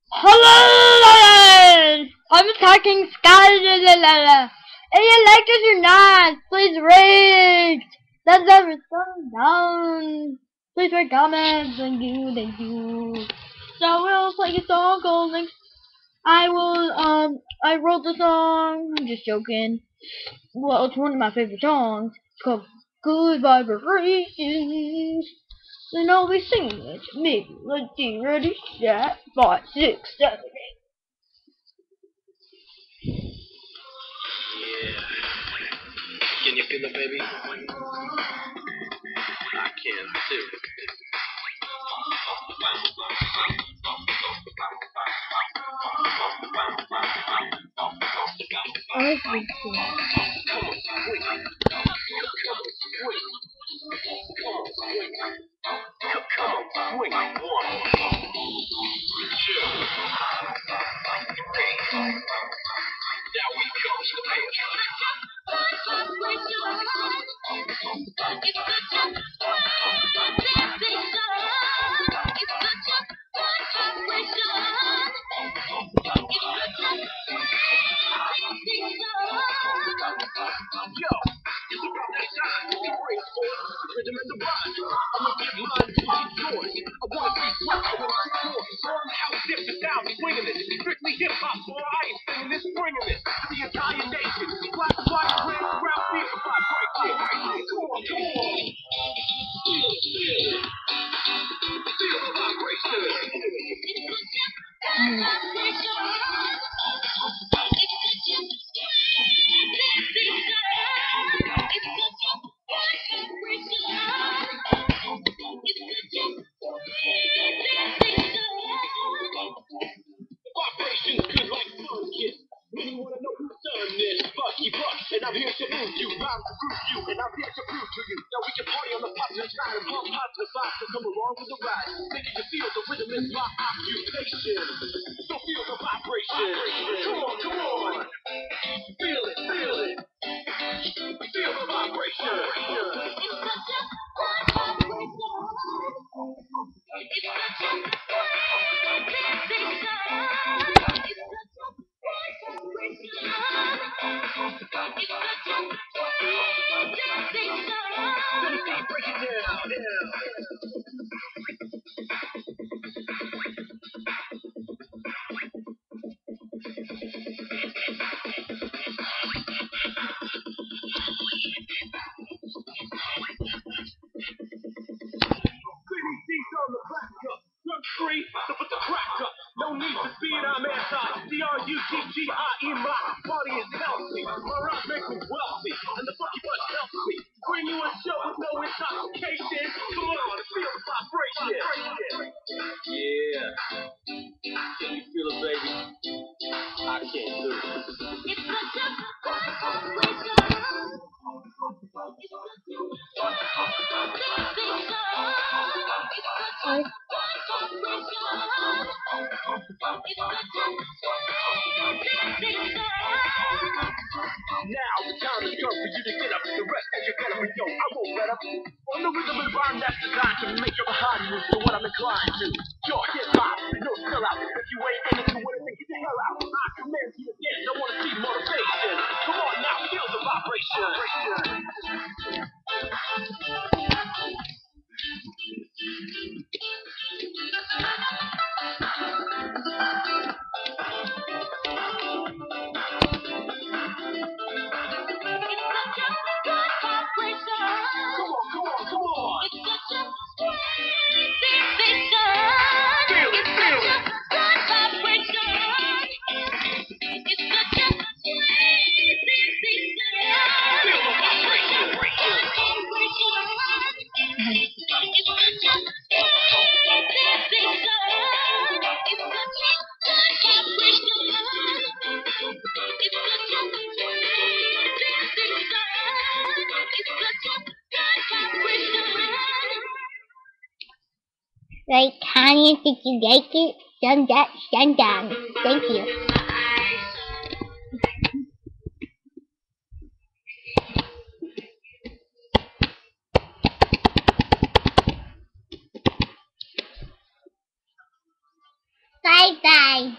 Hello, I'm attacking Sky. If you like this or not, please rate. Thumbs up or thumbs down. Please write comments. Thank you, thank you. So we'll play a song called like, I wrote the song. I'm just joking. Well, it's one of my favorite songs. It's called Good Vibrations. Then I'll be singing it. Maybe. Let's see. Ready, set, 5, 6, 7, 8. Yeah. Can you feel it, baby? I can too. I like this song. Strictly hip hop, boy, I ain't singing this, bringing this. The entire nation, black, white, red, brown, feel the vibration. Come on, come on. Feel the vibration. Vibrations good like fun, kids. You wanna know who's done this? Bucky Buck, and I'm here to move you, rhyme to prove you, and I'm here to prove to you that we can party on the positive side and pump positive vibes to come along with the ride. Making you feel the rhythm is my occupation. So feel the vibration. Come on, come on. Feel it, feel it. Feel the vibration. Break it down. CDC's on the back up. Drug free, so put the crack up. No need to speed, I'm anti-CRUGGIE. My body is healthy. My rhymes make me wealthy. And the Bucky Bunch helps me. Bring you a show with no intoxication. Come on, feel the vibration. Yeah. Can you feel it, baby? I can too. It's such a Now the time has come for you to get up. The rest of your gonna be yo. I won't let up. On the rhythm and rhyme that's designed to make your body move to what I'm inclined to. Your hip hop, no still out. If you ain't in it to win it, then get the hell out. I command you again. I wanna see motivation. Come on now, feel the vibration. Right, comment if you like it, thumbs up, thumbs down. Thank you. Bye bye.